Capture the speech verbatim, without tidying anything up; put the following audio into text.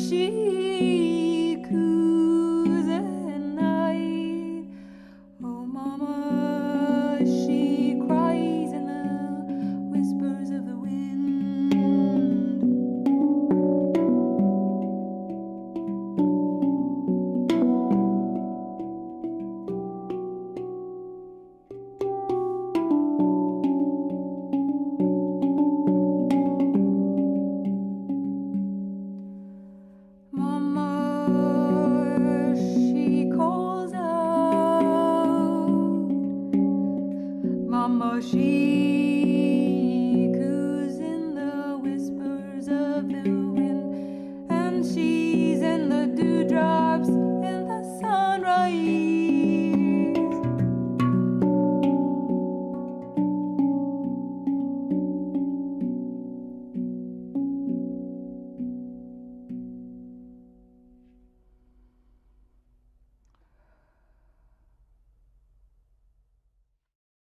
she coos at night. Oh, mama, she cries in the whispers of the wind. Mama, she calls out. Mama, she coos in the whispers of the wind, and she